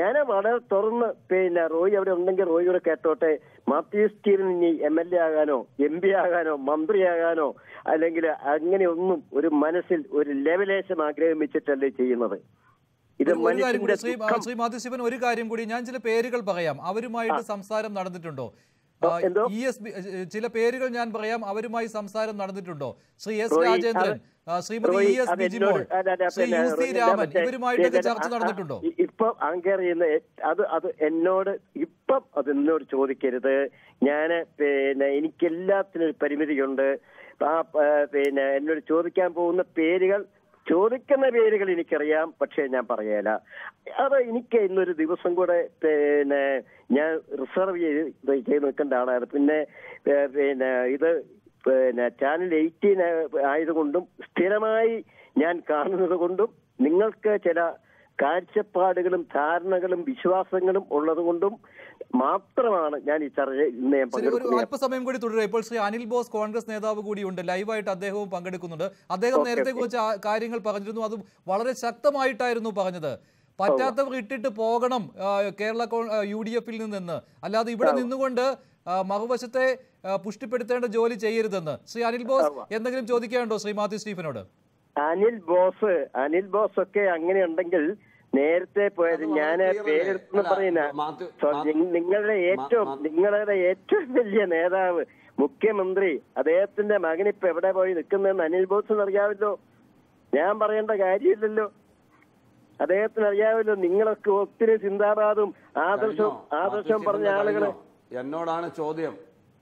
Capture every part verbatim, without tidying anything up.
ഞാൻ വളരെ തുറന്ന് പിന്നെ റോയി അവിടെ ഉണ്ടെങ്കിൽ റോയിയോട് കേട്ടോട്ടെ. മാത്യു സ്റ്റീവൻ ഇനി എം എൽ എ ആകാനോ എം പി ആകാനോ മന്ത്രിയാകാനോ അല്ലെങ്കിൽ അങ്ങനെയൊന്നും ഒരു മനസ്സിൽ ഒരു ലെവലേശം ആഗ്രഹിച്ചിട്ടല്ലേ ചെയ്യുന്നത്. ഇത് ശ്രീ മാത്യു സ്റ്റീഫൻ, ഒരു കാര്യം കൂടി, ഞാൻ ചില പേരുകൾ പറയാം, അവരുമായിട്ട് സംസാരം നടന്നിട്ടുണ്ടോ? ഇ എസ് ബി ചില പേരുകൾ ഞാൻ പറയാം, അവരുമായി സംസാരം നടന്നിട്ടുണ്ടോ? Shri S Rajendran, Shrimati E S Bijimol, Shri U C Raman, ഇവരുമായിട്ടൊക്കെ ചർച്ച നടന്നിട്ടുണ്ടോ? ഇപ്പൊ അങ്കർ ചെയ്യുന്ന അത് അത് എന്നോട് ഇപ്പം അത് എന്നോട് ചോദിക്കരുത്. ഞാന് പിന്നെ എനിക്ക് എല്ലാത്തിനും ഒരു പരിമിതിയുണ്ട്. ആ പിന്നെ എന്നോട് ചോദിക്കാൻ പോകുന്ന പേരുകൾ ചോദിക്കുന്ന പേരുകൾ എനിക്കറിയാം, പക്ഷേ ഞാൻ പറയല. അത് എനിക്ക് ഇന്നൊരു ദിവസം കൂടെ പിന്നെ ഞാൻ റിസർവ് ചെയ്ത് ചെയ്ത് നിൽക്കേണ്ട ആളാണ്. പിന്നെ പിന്നെ ഇത് പിന്നെ ചാനൽ എയ്റ്റീൻ ആയതുകൊണ്ടും സ്ഥിരമായി ഞാൻ കാണുന്നത് കൊണ്ടും നിങ്ങൾക്ക് ചില കാഴ്ചപ്പാടുകളും ധാരണകളും വിശ്വാസങ്ങളും ഉള്ളത് കൊണ്ടും മാത്രമാണ് ഞാൻ ഈ ചർച്ച ഇന്ന് ഞാൻ പങ്കെടുക്കുന്നത്. അല്പസമയം കൂടി തുടരുക. ഇപ്പോൾ ശ്രീ അനിൽ ബോസ് കോൺഗ്രസ് നേതാവ് കൂടിയുണ്ട്, ലൈവായിട്ട് അദ്ദേഹവും പങ്കെടുക്കുന്നുണ്ട്. അദ്ദേഹം നേരത്തെ കുറച്ച് കാര്യങ്ങൾ പറഞ്ഞിരുന്നു, അത് വളരെ ശക്തമായിട്ടായിരുന്നു പറഞ്ഞത്. പറ്റാത്തവർ ഇട്ടിട്ട് പോകണം കേരള യു ഡി എഫിൽ നിന്ന്, അല്ലാതെ ഇവിടെ നിന്നുകൊണ്ട് മറുവശത്തെ പുഷ്ടിപ്പെടുത്തേണ്ട ജോലി ചെയ്യരുതെന്ന്. ശ്രീ അനിൽ ബോസ് എന്തെങ്കിലും ചോദിക്കാനുണ്ടോ ശ്രീ മാത്യു സ്റ്റീഫനോട്? അനിൽ ബോസ് അനിൽ ബോസ് ഒക്കെ അങ്ങനെ ഉണ്ടെങ്കിൽ നേരത്തെ പോയത് ഞാൻ പേരെടുത്തെന്ന് പറയുന്ന നിങ്ങളുടെ ഏറ്റവും നിങ്ങളുടെ ഏറ്റവും വലിയ നേതാവ് മുഖ്യമന്ത്രി അദ്ദേഹത്തിന്റെ മകനിപ്പോ എവിടെ പോയി നിൽക്കുന്നതെന്ന് അനിൽ ബോസിന് അറിയാമല്ലോ. ഞാൻ പറയേണ്ട കാര്യമില്ലല്ലോ, അദ്ദേഹത്തിന് അറിയാമല്ലോ. നിങ്ങളൊക്കെ ഒത്തിരി ചിന്താബാദും ആദർശവും ആദർശവും പറഞ്ഞ ആളുകള്. എന്നോടാണ് ചോദ്യം.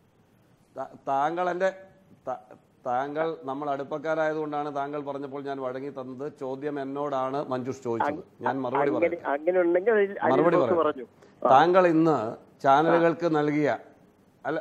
താങ്കൾ എന്റെ താങ്കൾ നമ്മൾ അടുപ്പക്കാരായതുകൊണ്ടാണ് താങ്കൾ പറഞ്ഞപ്പോൾ ഞാൻ വഴങ്ങി തന്നത്. ചോദ്യം എന്നോടാണ് മഞ്ജുഷ് ചോദിച്ചത്, ഞാൻ മറുപടി പറയാം. മറുപടി പറയാം. താങ്കൾ ഇന്ന് ചാനലുകൾക്ക് നൽകിയ അല്ല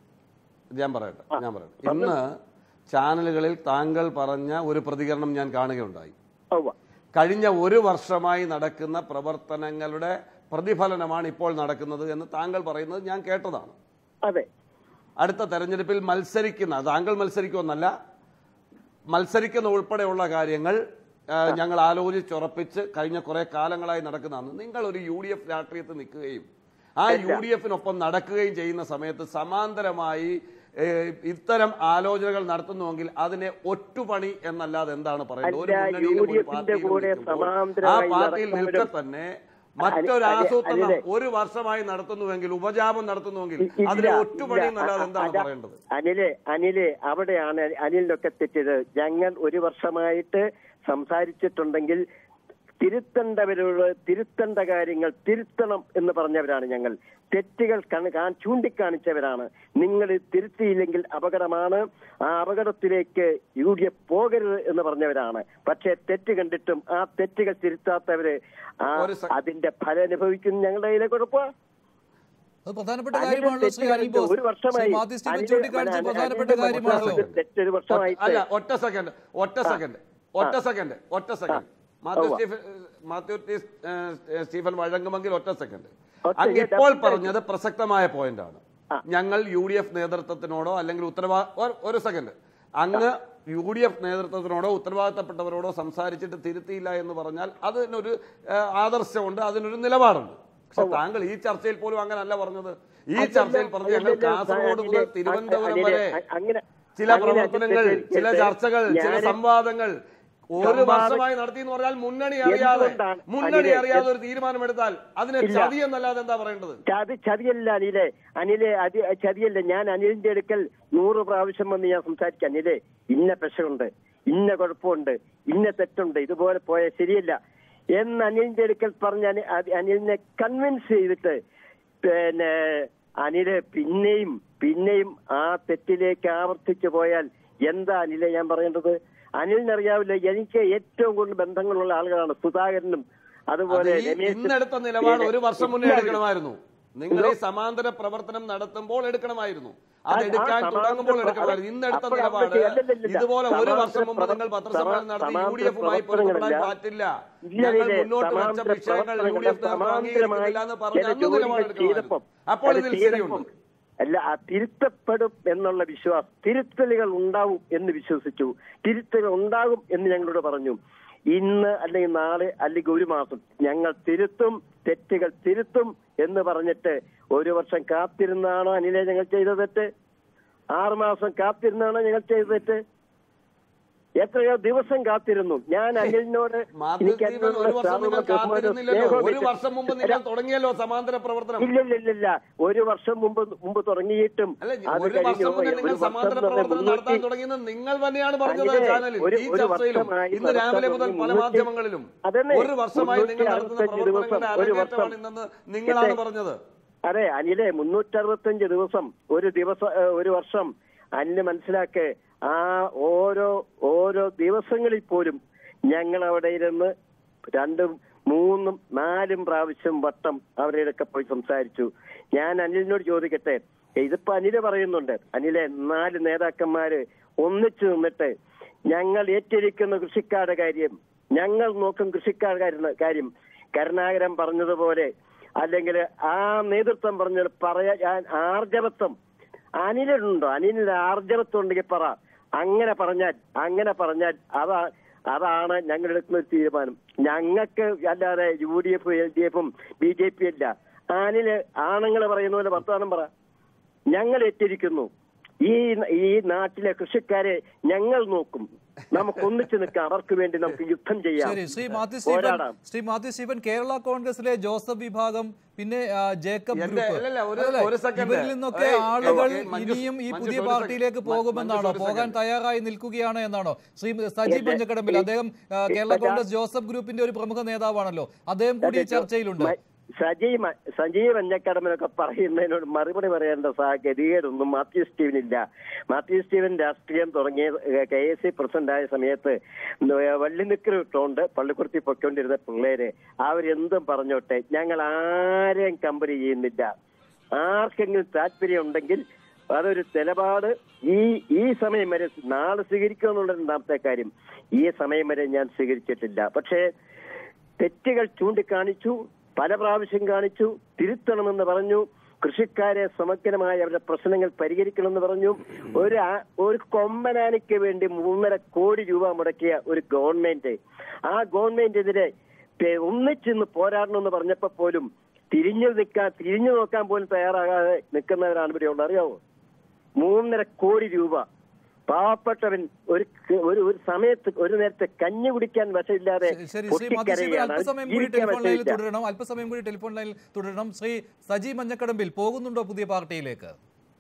ഞാൻ പറയട്ടെ ഞാൻ പറയട്ടെ ഇന്ന് ചാനലുകളിൽ താങ്കൾ പറഞ്ഞ ഒരു പ്രതികരണം ഞാൻ കാണുകയുണ്ടായി. കഴിഞ്ഞ ഒരു വർഷമായി നടക്കുന്ന പ്രവർത്തനങ്ങളുടെ പ്രതിഫലനമാണ് ഇപ്പോൾ നടക്കുന്നത് എന്ന് താങ്കൾ പറയുന്നത് ഞാൻ കേട്ടതാണ്. അതെ, അടുത്ത തെരഞ്ഞെടുപ്പിൽ മത്സരിക്കുന്ന താങ്കൾ മത്സരിക്കുമെന്നല്ല, മത്സരിക്കുന്ന ഉൾപ്പെടെയുള്ള കാര്യങ്ങൾ ഞങ്ങൾ ആലോചിച്ചുറപ്പിച്ച് കഴിഞ്ഞ കുറെ കാലങ്ങളായി നടക്കുന്നതാണ്. നിങ്ങൾ ഒരു യു ഡി എഫ് രാഷ്ട്രീയത്തിൽ നിൽക്കുകയും ആ യു ഡി എഫിനൊപ്പം നടക്കുകയും ചെയ്യുന്ന സമയത്ത് സമാന്തരമായി ഇത്തരം ആലോചനകൾ നടത്തുന്നുവെങ്കിൽ അതിനെ ഒറ്റുപണി എന്നല്ലാതെ എന്താണ് പറയുന്നത്? ഒരു മുന്നണിയിലും ആ പാർട്ടിയിൽ നിൽക്കെ തന്നെ മറ്റൊരാസൂത്രണം ഒരു വർഷമായി നടത്തുന്നുവെങ്കിൽ, ഉപജാപം നടത്തുന്നുവെങ്കിൽ അതിനെ ഒറ്റുപണി എന്നല്ലാതെ എന്താണ് പറയേണ്ടത്? അനിലെ അനിലെ അവിടെയാണ് അനിലിനൊക്കെ തെറ്റിയത്. ഞങ്ങൾ ഒരു വർഷമായിട്ട് സംസാരിച്ചിട്ടുണ്ടെങ്കിൽ തിരുത്തേണ്ടവരോട് തിരുത്തേണ്ട കാര്യങ്ങൾ തിരുത്തണം എന്ന് പറഞ്ഞവരാണ് ഞങ്ങൾ. തെറ്റുകൾ ചൂണ്ടിക്കാണിച്ചവരാണ്. നിങ്ങൾ തിരുത്തിയില്ലെങ്കിൽ അപകടമാണ്, ആ അപകടത്തിലേക്ക് യു ഡി എഫ് പോകരുത് എന്ന് പറഞ്ഞവരാണ്. പക്ഷെ തെറ്റ് കണ്ടിട്ടും ആ തെറ്റുകൾ തിരുത്താത്തവര് ആ അതിന്റെ ഫലം അനുഭവിക്കുന്ന ഞങ്ങളുടെ കയ്യിലെ കുഴപ്പമാണ്. പ്രധാനപ്പെട്ട കാര്യമാണല്ലോ ശ്രീ അനിൽ ബോസ്. ഒരു വർഷമായി പ്രധാനപ്പെട്ട കാര്യമാണല്ലോ. തെറ്റൊരു വർഷമായി. അല്ല, ഒറ്റ സെക്കൻഡ് ഒറ്റ സെക്കൻഡ് ഒറ്റ സെക്കൻഡ് ഒറ്റ സെക്കൻഡ് മാത്യു സ്റ്റീഫൻ മാത്യു സ്റ്റീഫൻ വഴങ്ങുമെങ്കിൽ ഒറ്റ സെക്കൻഡ്. അങ്ങ് ഇപ്പോൾ പറഞ്ഞത് പ്രസക്തമായ പോയിന്റ് ആണ്. ഞങ്ങൾ യു ഡി എഫ് നേതൃത്വത്തിനോടോ അല്ലെങ്കിൽ ഉത്തരവാ ഒരു സെക്കൻഡ് അങ്ങ് യു ഡി എഫ് നേതൃത്വത്തിനോടോ ഉത്തരവാദിത്തപ്പെട്ടവരോടോ സംസാരിച്ചിട്ട് തിരുത്തിയില്ല എന്ന് പറഞ്ഞാൽ അതിനൊരു ആദർശമുണ്ട്, അതിനൊരു നിലപാടുണ്ട്. പക്ഷെ താങ്കൾ ഈ ചർച്ചയിൽ പോലും അങ്ങനല്ല പറഞ്ഞത്. ഈ ചർച്ചയിൽ പറഞ്ഞ് ഞങ്ങൾ കാസർഗോഡ് മുതൽ തിരുവനന്തപുരം വരെ ചില പ്രവർത്തനങ്ങൾ, ചില ചർച്ചകൾ, ചില സംവാദങ്ങൾ ഒരു വർഷമായി നടത്തി എന്ന് പറഞ്ഞാൽ മുന്നണി അറിയാതെ മുന്നണി അറിയാതെ ഒരു തീരുമാനമെടുത്താൽ അതിനെ ചതി എന്നല്ലാതെ എന്താ പറയേണ്ടത്? ചതി ചതിയല്ല അനിലെ അനിലെ അത് ചതിയല്ല. ഞാൻ അനിലിന്റെ അടുക്കൽ നൂറ് പ്രാവശ്യം വന്ന് ഞാൻ സംസാരിക്കാം. അനിലെ ഇന്ന പ്രശ്നമുണ്ട്, ഇന്ന കുഴപ്പമുണ്ട്, ഇന്ന തെറ്റുണ്ട്, ഇതുപോലെ പോയാൽ ശരിയല്ല എന്ന് അനിലിന്റെ അടുക്കൽ പറഞ്ഞ അനിലിനെ കൺവിൻസ് ചെയ്തിട്ട് പിന്നെ അനില് പിന്നെയും പിന്നെയും ആ തെറ്റിലേക്ക് ആവർത്തിച്ചു പോയാൽ എന്താ അനിലെ ഞാൻ പറയേണ്ടത്? അനിലിനറിയാവില്ല, എനിക്ക് ഏറ്റവും കൂടുതൽ ബന്ധങ്ങളുള്ള ആളുകളാണ് സുധാകരനും അതുപോലെ ഇന്നെടുത്ത നിലപാട് ഒരു വർഷം മുന്നേ എടുക്കണമായിരുന്നു. നിങ്ങൾ ഈ സമാന്തര പ്രവർത്തനം നടത്തുമ്പോൾ എടുക്കണമായിരുന്നു, അത് എടുക്കാൻ തുടങ്ങുമ്പോൾ എടുക്കണമായിരുന്നു. ഇന്നെടുത്ത നിലപാട് ഇതുപോലെ ഒരു വർഷം മുമ്പ് നിങ്ങൾ പത്രസമ്മേളനം നടത്തി യു ഡി എഫുമായി പൊരുത്തപ്പെടാൻ പറ്റില്ല, ഞങ്ങൾ മുന്നോട്ട് വെച്ച വിഷയങ്ങൾ യു ഡി എഫ് അംഗീകരിക്കുന്നില്ല എന്ന് പറഞ്ഞ അന്ന് നിലപാടെടുക്കണമായിരുന്നു. അപ്പോൾ ഇതിൽ ശരിയുണ്ട്. അല്ല, ആ തിരുത്തപ്പെടും എന്നുള്ള വിശ്വാസം, തിരുത്തലുകൾ ഉണ്ടാവും എന്ന് വിശ്വസിച്ചു, തിരുത്തലുകൾ ഉണ്ടാകും എന്ന് ഞങ്ങളോട് പറഞ്ഞു. ഇന്ന് അല്ലെങ്കിൽ നാളെ അല്ലെങ്കിൽ ഒരു മാസം ഞങ്ങൾ തിരുത്തും, തെറ്റുകൾ തിരുത്തും എന്ന് പറഞ്ഞിട്ട് ഒരു വർഷം കാത്തിരുന്നാണോ അനിലെ ഞങ്ങൾ ചെയ്ത തെറ്റ്? ആറുമാസം കാത്തിരുന്നാണോ ഞങ്ങൾ ചെയ്ത തെറ്റ്? എത്രയോ ദിവസം കാത്തിരുന്നു. ഞാൻ അനിലിനോട് ഇല്ലില്ലില്ല, ഒരു വർഷം മുമ്പ് മുമ്പ് തുടങ്ങിയിട്ടും അത് കഴിഞ്ഞു അതെ അനിലെ മുന്നൂറ്റി അറുപത്തഞ്ച് ദിവസം ഒരു ദിവസം ഒരു വർഷം. അനില് മനസ്സിലാക്ക്, ആ ഓരോ ഓരോ ദിവസങ്ങളിൽ പോലും ഞങ്ങൾ അവിടെ ഇരുന്ന് രണ്ടും മൂന്നും നാലും പ്രാവശ്യം വട്ടം അവരുടെയൊക്കെ പോയി സംസാരിച്ചു. ഞാൻ അനിലിനോട് ചോദിക്കട്ടെ, ഇതിപ്പോ അനില് പറയുന്നുണ്ട്, അനിലെ നാല് നേതാക്കന്മാര് ഒന്നിച്ചു നിന്നിട്ട് ഞങ്ങൾ ഏറ്റിരിക്കുന്ന കൃഷിക്കാരുടെ കാര്യം, ഞങ്ങൾ നോക്കും കൃഷിക്കാരുടെ കാര്യം, കരുണാകരൻ പറഞ്ഞതുപോലെ അല്ലെങ്കിൽ ആ നേതൃത്വം പറഞ്ഞത് പറയാൻ ആർജവത്വം അനിലുണ്ടോ? അനിലിന് ആർജവത്വം ഉണ്ടെങ്കിൽ പറ. അങ്ങനെ പറഞ്ഞാൽ അങ്ങനെ പറഞ്ഞാൽ അതാ അതാണ് ഞങ്ങൾ എടുക്കുന്ന തീരുമാനം. ഞങ്ങൾക്ക് അല്ലാതെ U D F L D എഫും ബി ജെ പി അല്ല. അനില് ആണുങ്ങൾ പറയുന്ന പോലെ വർത്തമാനം പറ. ഞങ്ങൾ ഏറ്റിരിക്കുന്നു, ഈ ഈ നാട്ടിലെ കൃഷിക്കാരെ ഞങ്ങൾ നോക്കും, നമുക്ക് ഒന്നിച്ചു നിൽക്കാം, അവർക്ക് വേണ്ടി നമുക്ക് യുദ്ധം ചെയ്യാം. ശ്രീ മാത്യു സ്റ്റീഫൻ ശ്രീ മാത്യു സ്റ്റീഫൻ കേരള കോൺഗ്രസിലെ ജോസഫ് വിഭാഗം, പിന്നെ ജേക്കബ് ഗ്രൂപ്പ്, ഇവരിൽ നിന്നൊക്കെ ആളുകൾ ഇനിയും ഈ പുതിയ പാർട്ടിയിലേക്ക് പോകുമെന്നാണോ, പോകാൻ തയ്യാറായി നിൽക്കുകയാണ് എന്നാണോ? ശ്രീ സജി പഞ്ചക്കടമ്പിൽ, അദ്ദേഹം കേരള കോൺഗ്രസ് ജോസഫ് ഗ്രൂപ്പിന്റെ ഒരു പ്രമുഖ നേതാവാണല്ലോ, അദ്ദേഹം കൂടി ചർച്ചയിലുണ്ട്. സജീവ് സജീവ് മഞ്ഞക്കടമ്പനൊക്കെ പറയുന്നതിനോട് മറുപടി പറയേണ്ട സാഹചര്യമൊന്നും മാത്യു സ്റ്റീവനില്ല. മാത്യു സ്റ്റീവൻ രാഷ്ട്രീയം തുടങ്ങിയ കെ എസ് സി പ്രസിഡന്റ് ആയ സമയത്ത് വള്ളിനിക്കർ ഇട്ടുകൊണ്ട് പള്ളിക്കുറുത്തി പൊയ്ക്കൊണ്ടിരുന്ന പിള്ളേര് അവരെന്തും പറഞ്ഞോട്ടെ, ഞങ്ങൾ ആരെയും കമ്പനി ചെയ്യുന്നില്ല. ആർക്കെങ്കിലും താല്പര്യം ഉണ്ടെങ്കിൽ അതൊരു നിലപാട് ഈ ഈ സമയം വരെ, നാളെ സ്വീകരിക്കുമെന്നുള്ള രണ്ടാമത്തെ കാര്യം, ഈ സമയം വരെ ഞാൻ സ്വീകരിച്ചിട്ടില്ല. പക്ഷേ തെറ്റുകൾ ചൂണ്ടിക്കാണിച്ചു, പല പ്രാവശ്യം കാണിച്ചു, തിരുത്തണമെന്ന് പറഞ്ഞു, കൃഷിക്കാരെ സമഗ്രമായി അവരുടെ പ്രശ്നങ്ങൾ പരിഹരിക്കണമെന്ന് പറഞ്ഞു. ഒരു ഒരു കൊമ്പനാനയ്ക്ക് വേണ്ടി മൂന്നര കോടി രൂപ മുടക്കിയ ഒരു ഗവൺമെന്റ്, ആ ഗവൺമെന്റിനെതിരെ ഒന്നിച്ചിന്ന് പോരാടണമെന്ന് പറഞ്ഞപ്പോൾ പോലും തിരിഞ്ഞു നിൽക്കാൻ തിരിഞ്ഞു നോക്കാൻ പോലും തയ്യാറാകാതെ നിൽക്കുന്നവരാണ് ഇവിടെ ഉള്ളത്. അറിയാവോ? മൂന്നര കോടി രൂപ പാവപ്പെട്ടവൻ ഒരു ഒരു സമയത്ത് ഒരു നേരത്തെ കഞ്ഞി കുടിക്കാൻ വശമില്ലാതെ അല്പസമയം കൂടി ടെലിഫോൺ ലൈനിൽ തുടരണം അല്പസമയം കൂടി ടെലിഫോൺ ലൈനിൽ തുടരണം ശ്രീ സജി മഞ്ഞക്കടമ്പിൽ, പോകുന്നുണ്ടോ പുതിയ പാർട്ടിയിലേക്ക്?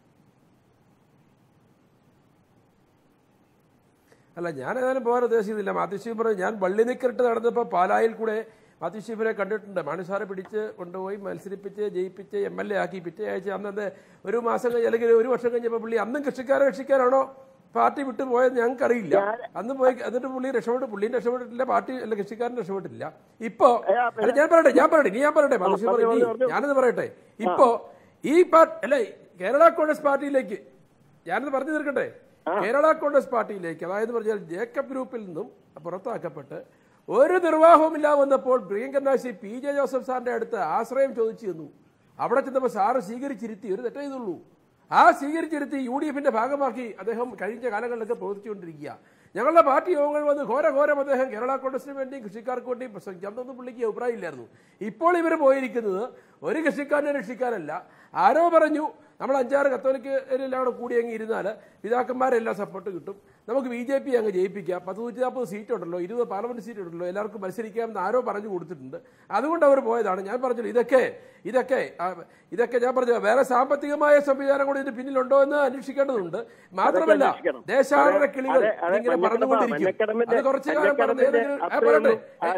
അല്ല, ഞാൻ ഏതായാലും പോകാൻ ഉദ്ദേശിക്കുന്നില്ല. മാത്യു സ്റ്റീഫൻ പറഞ്ഞു, ഞാൻ വള്ളി നിക്കറിട്ട് നടന്നപ്പോൾ പാലായിൽ കൂടെ മാത്യു സ്റ്റീഫനെ കണ്ടിട്ടുണ്ട്. മാണിസാറെ പിടിച്ച് കൊണ്ടുപോയി മത്സരിപ്പിച്ച് ജയിപ്പിച്ച് എം എൽ എ ആക്കി. പിറ്റേ ആഴ്ച അന്നത്തെ ഒരു മാസം കഴിഞ്ഞ് അല്ലെങ്കിൽ ഒരു വർഷം കഴിഞ്ഞപ്പോൾ പുള്ളി അന്നും കൃഷിക്കാരെ രക്ഷിക്കാനാണോ പാർട്ടി വിട്ടു പോയത് ഞങ്ങൾക്കറിയില്ല. അന്ന് പോയി എന്നിട്ട് പുള്ളി രക്ഷപ്പെട്ട് പുള്ളിയും രക്ഷപ്പെട്ടിട്ടില്ല, പാർട്ടി അല്ല കൃഷിക്കാരൻ രക്ഷപ്പെട്ടിട്ടില്ല. ഇപ്പോ അല്ല ഞാൻ പറയട്ടെ ഞാൻ പറയട്ടെ ഇനി ഞാൻ പറയട്ടെ ഞാനത് പറയട്ടെ. ഇപ്പോ ഈ പാർട്ടി അല്ലെ കേരള കോൺഗ്രസ് പാർട്ടിയിലേക്ക് ഞാനത് പറഞ്ഞു തീർക്കട്ടെ. കേരള കോൺഗ്രസ് പാർട്ടിയിലേക്ക്, അതായത് പറഞ്ഞാൽ ജേക്കബ് ഗ്രൂപ്പിൽ നിന്നും പുറത്താക്കപ്പെട്ട് ഒരു നിർവാഹവുമില്ല വന്നപ്പോൾ പ്രിയങ്കരനാശി പി ജെ ജോസഫ് സാറിന്റെ അടുത്ത് ആശ്രയം ചോദിച്ചു തന്നു. അവിടെ ചെന്നപ്പോൾ സാറ് സ്വീകരിച്ചിരുത്തി, ഒരു തെറ്റേ ചെയ്തുള്ളൂ. ആ സ്വീകരിച്ചിരുത്തി യു ഡി എഫിന്റെ ഭാഗമാക്കി അദ്ദേഹം കഴിഞ്ഞ കാലങ്ങളിലൊക്കെ പ്രവർത്തിച്ചുകൊണ്ടിരിക്കുക. ഞങ്ങളുടെ പാർട്ടി യോഗങ്ങൾ വന്ന് ഘോരഘോരം അദ്ദേഹം കേരള കോൺഗ്രസിന് വേണ്ടിയും കൃഷിക്കാർക്ക് വേണ്ടിയും പ്രസംഗിച്ചു. അന്നൊന്നും പുള്ളിക്ക് അഭിപ്രായമില്ലായിരുന്നു. ഇപ്പോൾ ഇവർ പോയിരിക്കുന്നത് ഒരു കൃഷിക്കാരനെ രക്ഷിക്കാനല്ല. ആരോ പറഞ്ഞു നമ്മൾ അഞ്ചാറ് കത്തോലിക്കരെല്ലാം കൂടെ കൂടി അങ്ങ് ഇരുന്നാൽ പിതാക്കന്മാരെല്ലാം സപ്പോർട്ട് കിട്ടും, നമുക്ക് ബി ജെ പി അങ്ങ് ജയിപ്പിക്കാം, പത്ത് നൂറ്റി നാൽപ്പത് സീറ്റ് ഉണ്ടല്ലോ, ഇരുപത് പാർലമെന്റ് സീറ്റ് ഉണ്ടല്ലോ, എല്ലാവർക്കും മത്സരിക്കാമെന്ന് ആരോ പറഞ്ഞു കൊടുത്തിട്ടുണ്ട്. അതുകൊണ്ട് അവർ പോയതാണ്. ഞാൻ പറഞ്ഞല്ലോ ഇതൊക്കെ ഇതൊക്കെ ഇതൊക്കെ ഞാൻ പറഞ്ഞു വേറെ സാമ്പത്തികമായ സംവിധാനം കൂടി ഇതിന് പിന്നിലുണ്ടോ എന്ന് അന്വേഷിക്കേണ്ടതുണ്ട്. മാത്രമല്ല ദേശാടന കിളികൾ ഇങ്ങനെ പറഞ്ഞുകൊണ്ടിരിക്കും. അത് കുറച്ചു കാലം പറഞ്ഞ് പറയട്ടെ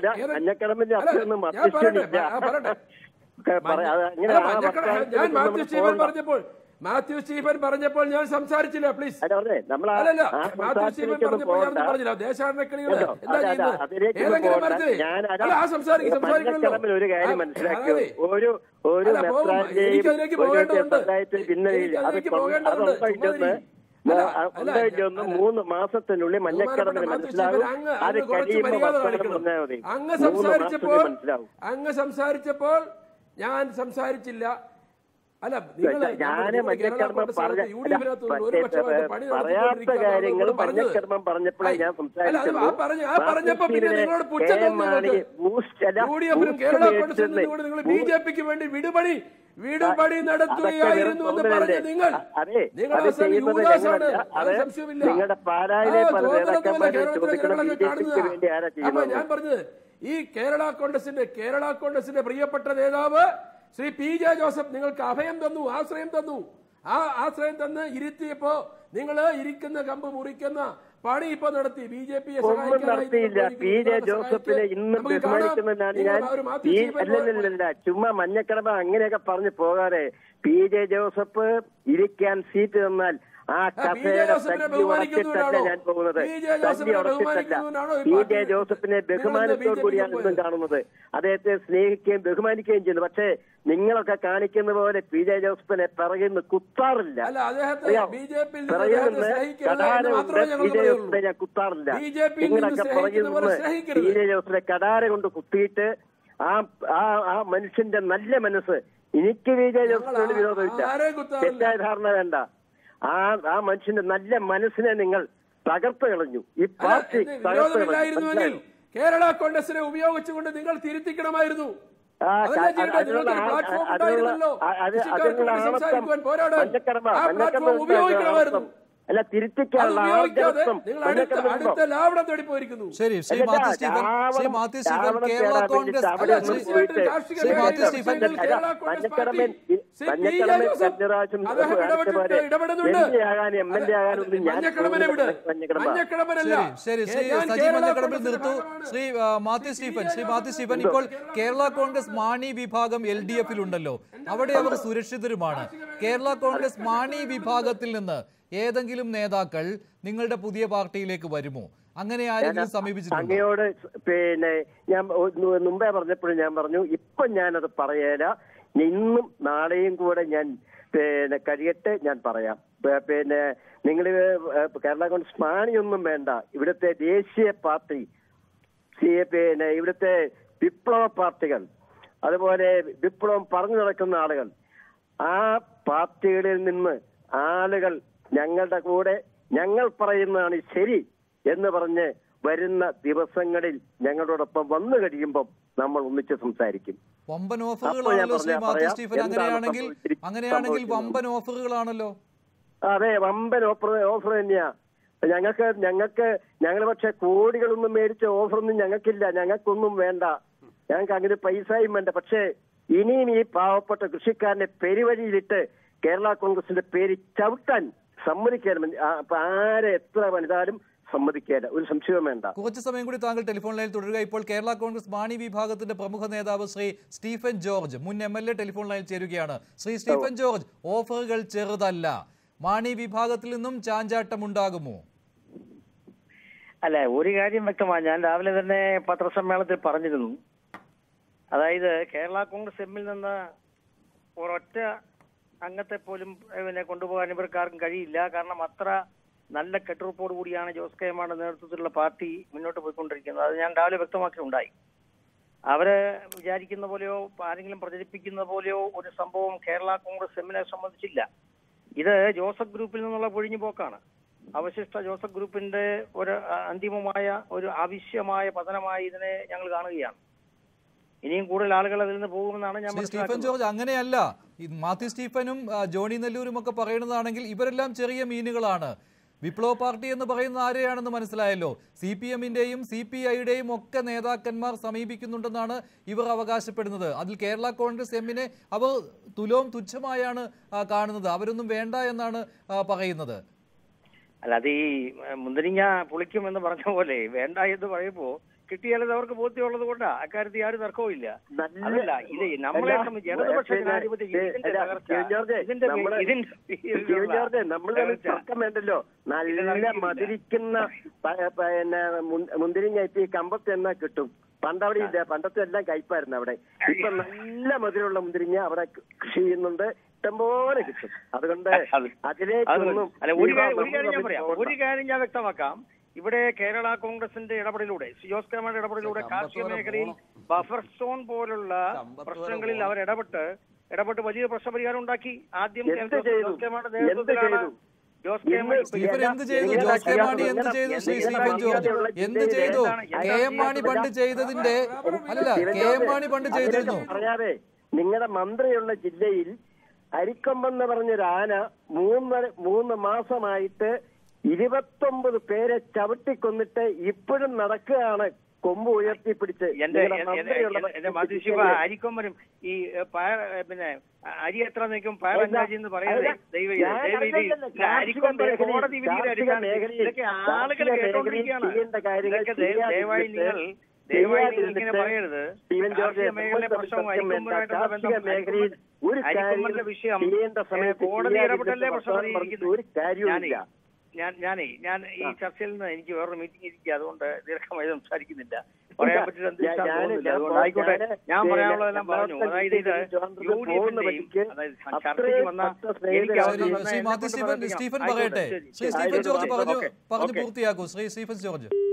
ഞാൻ പറയട്ടെ ഞാൻ മാത്യു സ്റ്റീഫൻ പറഞ്ഞപ്പോൾ മാത്യു സ്റ്റീഫൻ പറഞ്ഞപ്പോൾ ഞാൻ സംസാരിച്ചില്ല. പ്ലീസ് അല്ലല്ല മാത്യു സ്റ്റീഫൻ പറഞ്ഞപ്പോൾ ഞാൻ പറഞ്ഞില്ല. ദേശാടന കിളികൾ എന്താ ചെയ്യുന്നത്? ഏതെങ്കിലും മരത്തില് ആ സംസാരിക്കും സംസാരിക്കണല്ലോ. എനിക്കതിലേക്ക് പോകേണ്ടതുണ്ട് എനിക്കതിലേക്ക് പോകേണ്ടതുണ്ട് മൂന്ന് മാസത്തിനുള്ളിൽ മഞ്ഞക്കടമ്പിൽ മനസ്സിലാവും. അത് അങ്ങ് സംസാരിച്ചപ്പോൾ അങ്ങ് സംസാരിച്ചപ്പോൾ ഞാൻ സംസാരിച്ചില്ല. അല്ല നിങ്ങൾ ഞാന് മഞ്ഞക്കർമ്മം പറഞ്ഞ പറയാത്ത കാര്യങ്ങൾ മഞ്ഞക്കർമ്മം പറഞ്ഞപ്പോഴാണ് ഞാൻ സംസാരിച്ചത്. ബി ജെ പിക്ക് വേണ്ടി വിടുപണി വീടുപടി നടത്തുകയായിരുന്നു എന്ന് പറഞ്ഞ നിങ്ങൾ നിങ്ങളുടെ പാലായിലെ അപ്പൊ ഞാൻ പറഞ്ഞത് ഈ കേരള കോൺഗ്രസിന്റെ കേരള കോൺഗ്രസിന്റെ പ്രിയപ്പെട്ട നേതാവ് ശ്രീ പി ജെ ജോസഫ് നിങ്ങൾക്ക് അഭയം തന്നു, ആശ്രയം തന്നു. ആ ആശ്രയം തന്ന് ഇരുത്തിയപ്പോ നിങ്ങൾ ഇരിക്കുന്ന കമ്പ് മുറിക്കുന്ന പണി ഇപ്പൊ നടത്തി. ബി ജെ പിയെ നടത്തിയില്ല. പി ജെ ജോസഫിനെ ഇന്നും ബഹുമാനിക്കുന്നതാണ് ഞാൻ. അല്ലല്ല ചുമ്മാ മഞ്ഞക്കടമ്പ അങ്ങനെയൊക്കെ പറഞ്ഞു പോകാതെ പി ജെ ജോസഫ് ഇരിക്കാൻ സീറ്റ് തന്നാൽ ആ കസേര തല്ലി ഉറച്ചിട്ടല്ല ഞാൻ പോകുന്നത്. തല്ലി ഉറച്ചിട്ടല്ല. പി ജെ ജോസഫിനെ ബഹുമാനത്തോടു കൂടിയാണ് ഇന്നും കാണുന്നത്. അദ്ദേഹത്തെ സ്നേഹിക്കുകയും ബഹുമാനിക്കുകയും ചെയ്യുന്നു. പക്ഷേ നിങ്ങളൊക്കെ കാണിക്കുന്ന പോലെ പി ജെ ജോസഫിനെ പിറകിൽ നിന്ന് കുത്താറില്ല. പിറകിൽ നിന്ന് കടാരമുണ്ട് പി ജെ ജോസഫിനെ ഞാൻ കുത്താറില്ല. നിങ്ങളൊക്കെ പിറകിൽ നിന്ന് പി ജെ ജോസഫിനെ കടാര കൊണ്ട് കുത്തിയിട്ട് ആ ആ മനുഷ്യന്റെ നല്ല മനസ്സ്, എനിക്ക് പി ജെ ജോസഫിനോട് വിരോധമില്ല, തെറ്റായ ധാരണ വേണ്ട. ആ ആ മനുഷ്യന്റെ നല്ല മനസ്സിനെ നിങ്ങൾ തകർത്ത് കളഞ്ഞു. ഈ പാർട്ടി തകർത്ത് കളഞ്ഞു. കേരള കോൺഗ്രസിനെ ഉപയോഗിച്ചുകൊണ്ട് നിങ്ങൾ തിരുത്തിക്കണമായിരുന്നു. ഉപയോഗിക്കണമായിരുന്നു. അല്ല തിരുത്തിക്കാനുള്ള ശരി. Shri Mathew Stephen, Shri Mathew Stephen Kerala Congress Shri Mathew Stephen ശരി ശ്രീ സജി മഞ്ഞക്കടമ്പിൽ നിർത്തു. ശ്രീ മാത്യു സ്റ്റീഫൻ ശ്രീ മാത്യു സ്റ്റീഫൻ ഇപ്പോൾ കേരള കോൺഗ്രസ് മാണി വിഭാഗം എൽ ഡി എഫിൽ ഉണ്ടല്ലോ, അവിടെ അവർ സുരക്ഷിതരുമാണ്. കേരള കോൺഗ്രസ് മാണി വിഭാഗത്തിൽ നിന്ന് ഏതെങ്കിലും നേതാക്കൾ നിങ്ങളുടെ പുതിയ പാർട്ടിയിലേക്ക് വരുമോ? അങ്ങനെ ആരെങ്കിലും സമീപിച്ചിട്ടുണ്ടോ? അങ്ങയോട് പിന്നെ ഞാൻ മുമ്പേ പറഞ്ഞപ്പോഴും ഞാൻ പറഞ്ഞു, ഇപ്പൊ ഞാനത് പറയല. ഇന്നും നാളെയും കൂടെ ഞാൻ പിന്നെ കഴിയട്ടെ ഞാൻ പറയാം. പിന്നെ നിങ്ങൾ കേരള കോൺഗ്രസ് മാണിയൊന്നും വേണ്ട. ഇവിടുത്തെ ദേശീയ പാർട്ടി, പിന്നെ ഇവിടുത്തെ വിപ്ലവ പാർട്ടികൾ, അതുപോലെ വിപ്ലവം പറഞ്ഞു നടക്കുന്ന ആളുകൾ, ആ പാർട്ടികളിൽ നിന്ന് ആളുകൾ ഞങ്ങളുടെ കൂടെ ഞങ്ങൾ പറയുന്നതാണ് ശരി എന്ന് പറഞ്ഞ് വരുന്ന ദിവസങ്ങളിൽ ഞങ്ങളോടൊപ്പം വന്നു കഴിയുമ്പോൾ നമ്മൾ ഒന്നിച്ച് സംസാരിക്കും. വമ്പൻ ഓഫറുകളാണല്ലോ ശ്രീ മാത്യു സ്റ്റീഫൻ. അങ്ങനെയാണെങ്കിൽ അങ്ങനെയാണെങ്കിൽ വമ്പൻ ഓഫറുകളാണല്ലോ. അതെ, വമ്പൻ ഓഫർ ഓഫർ തന്നെയാ. ഞങ്ങൾക്ക് ഞങ്ങൾക്ക് ഞങ്ങൾ പക്ഷെ കോടികളൊന്നും മേടിച്ച ഓഫറൊന്നും ഞങ്ങൾക്കില്ല. ഞങ്ങൾക്കൊന്നും വേണ്ട. ഞങ്ങൾക്ക് അങ്ങനെ പൈസയും വേണ്ട. പക്ഷേ ഇനിയും ഈ പാവപ്പെട്ട കൃഷിക്കാരനെ പെരുവഴിയിലിട്ട് കേരള കോൺഗ്രസിന്റെ പേര് ചവിട്ടാൻ സമ്മതിക്കാൻ ആരെ എത്ര വലുതാലും സമ്മതിക്കാതെ ഒരു സംശയവും വേണ്ട. കുറച്ച് സമയം കൂടി താങ്കൾ ടെലിഫോൺ ലൈനിൽ തുടരുക. ഇപ്പോൾ കേരള കോൺഗ്രസ് മാണി വിഭാഗത്തിന്റെ പ്രമുഖ നേതാവ് ശ്രീ സ്റ്റീഫൻ ജോർജ്, മുൻ എം എൽ എ ടെലിഫോൺ ലൈനിൽ ചേരുകയാണ്. ശ്രീ സ്റ്റീഫൻ ജോർജ്, ഓഫറുകൾ ചെറുതല്ല. മാണി വിഭാഗത്തിൽ നിന്നും ചാഞ്ചാട്ടം ഉണ്ടാകുമോ? അല്ല, ഒരു കാര്യം വ്യക്തമാണ്. ഞാൻ രാവിലെ തന്നെ പത്രസമ്മേളനത്തിൽ പറഞ്ഞിരുന്നു. അതായത് കേരള കോൺഗ്രസ് എമ്മിൽ നിന്ന് ഒരൊറ്റ അംഗത്തെ പോലും പിന്നെ കൊണ്ടുപോകാൻ ഇവർക്കാർക്കും കഴിയില്ല. കാരണം അത്ര നല്ല കെട്ടുറപ്പോട് കൂടിയാണ് ജോസ് കെ മാണിയുടെ നേതൃത്വത്തിലുള്ള പാർട്ടി മുന്നോട്ട് പോയിക്കൊണ്ടിരിക്കുന്നത്. അത് ഞാൻ രാവിലെ വ്യക്തമാക്കിയിട്ടുണ്ടായി. അവര് വിചാരിക്കുന്ന പോലെയോ ആരെങ്കിലും പ്രചരിപ്പിക്കുന്ന പോലെയോ ഒരു സംഭവം കേരള കോൺഗ്രസ് എമ്മിനെ സംബന്ധിച്ചില്ല. ഇത് ജോസഫ് ഗ്രൂപ്പിൽ നിന്നുള്ള പൊഴിഞ്ഞു പോക്കാണ്. അവശിഷ്ട ജോസഫ് ഗ്രൂപ്പിന്റെ ഒരു അന്തിമമായ ഒരു ആവശ്യമായ പതനമായി ഇതിനെ ഞങ്ങൾ കാണുകയാണ്. ഇനിയും കൂടുതൽ ആളുകൾ അതിൽ നിന്ന് പോകുമെന്നാണ് ഞാൻ സ്റ്റീഫൻ ജോർജ്. അങ്ങനെയല്ല, മാത്യു സ്റ്റീഫനും ജോണി നെല്ലൂരും ഒക്കെ പറയുന്നതാണെങ്കിൽ ഇവരെല്ലാം ചെറിയ മീനുകളാണ്. വിപ്ലവ പാർട്ടി എന്ന് പറയുന്ന ആരെയാണെന്ന് മനസ്സിലായല്ലോ. സി പി എമ്മിന്റെയും സി പി ഐയുടെയും ഒക്കെ നേതാക്കന്മാർ സമീപിക്കുന്നുണ്ടെന്നാണ് ഇവർ അവകാശപ്പെടുന്നത്. അതിൽ കേരള കോൺഗ്രസ് എമ്മിനെ അവർ തുലോം തുച്ഛമായാണ് കാണുന്നത്. അവരൊന്നും വേണ്ട എന്നാണ് പറയുന്നത്. അല്ല, അത് ഈ മുന്തിരിങ്ങ പുളിക്കും എന്ന് പറഞ്ഞ പോലെ വേണ്ട എന്ന് പറയുമ്പോ കിട്ടിയാലത് അവർക്ക് ബോധ്യമുള്ളത് കൊണ്ടാ. അക്കാര്യത്തിൽ യാതൊരു തർക്കവും ഇല്ല. അതല്ല, ഇത് നമ്മളെ സംബന്ധിച്ച് ഇടതുപക്ഷ വേണ്ടല്ലോ. നല്ല മധുരിക്കുന്ന പിന്നെ മുന്തിരിങ്ങ ഇപ്പൊ ഈ കമ്പത്ത് എന്നാ കിട്ടും. പണ്ടവിടെ ഇല്ല. പണ്ടത്തെ എല്ലാം കയ്പായിരുന്നു അവിടെ. ഇപ്പൊ നല്ല മധുരമുള്ള മുന്തിരിങ്ങ അവിടെ കൃഷി ചെയ്യുന്നുണ്ട്. ഇഷ്ടംപോലെ കിട്ടും. അതുകൊണ്ട് അതിലേക്കൊന്നും ഒരു കാര്യം ഞാൻ വ്യക്തമാക്കാം. ഇവിടെ കേരള കോൺഗ്രസിന്റെ ഇടപെടലിലൂടെ, ജോസ് കെ മാണിയുടെ ഇടപെടലിലൂടെ കാർഷിക മേഖലയിൽ ബഫർ സോൺ പോലുള്ള പ്രശ്നങ്ങളിൽ അവർ ഇടപെട്ട് ഇടപെട്ട് വലിയ പ്രശ്നപരിഹാരം ഉണ്ടാക്കി. ആദ്യം എന്ത് ചെയ്തു? ജോസ് കെ മാണിയുടെ എന്ത് നേതൃത്വത്തിലാണ് ചെയ്തു? ജോസ് കെ മാണി സ്റ്റീഫൻ എന്ത് ചെയ്തു? ജോസ് കെ മാണി എന്ത് ചെയ്തു? ശ്രീ സ്റ്റീഫൻ ജോർജ് എന്ത് ചെയ്തു? കെ എം മാണി പണ്ട് ചെയ്തതിന്റെ അല്ല, കെ എം മാണി പണ്ട് ചെയ്തിരുന്നു. അറിയാതെ നിങ്ങളുടെ മന്ത്രിയുള്ള ജില്ലയിൽ അരിക്കൊമ്പെന്ന് പറഞ്ഞൊരു ആന മൂന്ന് മൂന്ന് മാസമായിട്ട് ഇരുപത്തൊമ്പത് പേരെ ചവിട്ടിക്കൊന്നിട്ട് ഇപ്പോഴും നടക്കുകയാണ് കൊമ്പ് ഉയർത്തിപ്പിടിച്ച്. അരിക്കൊമ്പനും ഈ പിന്നെ അരി എത്ര നിൽക്കും പയറഞ്ചാജി എന്ന് പറയുന്നത് കോടതി വിധിയുടെ അടിസ്ഥാനത്തിൽ ഇതൊക്കെ ആളുകൾ കേട്ടോണ്ടിരിക്കുകയാണ്. ദയവായി നിങ്ങൾ ദയവായി നിങ്ങൾ ഇങ്ങനെ പറയരുത്. കാർഷിക മേഖലയിലെ പ്രശ്നവും അരിക്കൊമ്പനുമായിട്ടുള്ള ബന്ധം അരിക്കൊമ്പന്റെ വിഷയം കോടതി ഇടപെട്ടല്ലേ പ്രശ്നം പരിഹരിക്കുന്നത്. ഞാൻ ഞാനേ ഞാൻ ഈ ചർച്ചയിൽ നിന്ന് എനിക്ക് വേറൊരു മീറ്റിംഗ് ഇരിക്കുക, അതുകൊണ്ട് ദീർഘമായി സംസാരിക്കുന്നില്ല. പറയാൻ പറ്റില്ല, അതുകൊണ്ട് ആയിക്കോട്ടെ. ഞാൻ പറയാനുള്ളതെല്ലാം പറഞ്ഞു. അതായത് ഇത് യു ഡി എഫിന്റെയും അതായത് ചർച്ചയ്ക്ക് വന്ന സ്റ്റീഫൻ പറയട്ടെ. ശ്രീ സ്റ്റീഫൻ ജോർജ് പറഞ്ഞു പറഞ്ഞു പൂർത്തിയാക്കൂ. Shri Stephen George.